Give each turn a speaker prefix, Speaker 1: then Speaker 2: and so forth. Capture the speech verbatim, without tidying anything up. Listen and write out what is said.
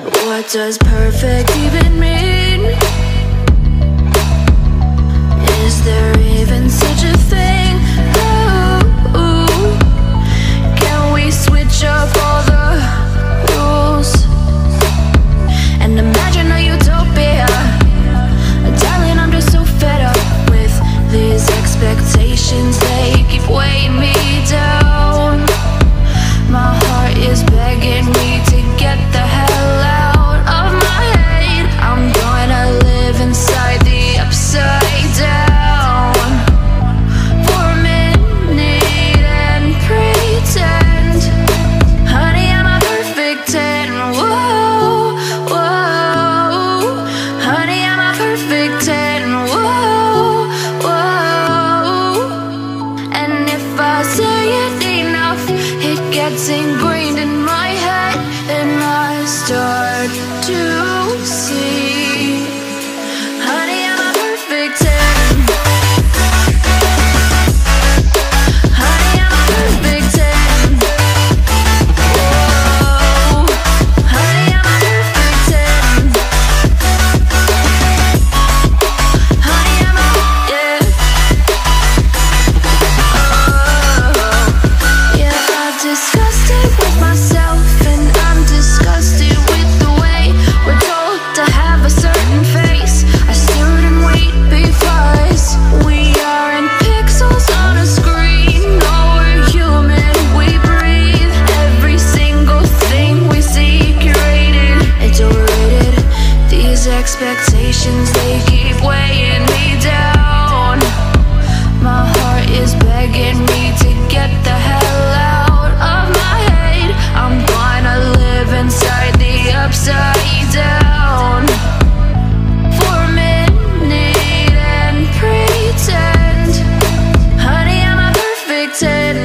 Speaker 1: What does perfect even mean? Is there even such a thing? Ooh, can we switch up all the rules and imagine a utopia? Darling, I'm just so fed up with these expectations. They keep weighing me down. My heart is begging me to get the hell out of my head. I'm gonna live inside the upside down for a minute and pretend, honey, I'm a perfect ten. Whoa, whoa, honey, I'm a perfect ten. Whoa, whoa, and if I say it enough, it gets ingrained in my head, and I start to see, honey, I'm a perfect ten. Honey, I'm a perfect ten. Whoa, honey, I'm a perfect ten. Honey, I'm a, yeah. Oh, yeah, I've discussed it with myself, and I'm disgusted with the way we're told to have a certain face. I stood and wait because we aren't pixels on a screen. No, we're human, we breathe. Every single thing we see curated, it's overrated. These expectations, they keep weighing me down. My heart is begging me to get the hell out of my head. I'm gonna live inside the upside down for a minute and pretend, honey, I'm a perfect ten.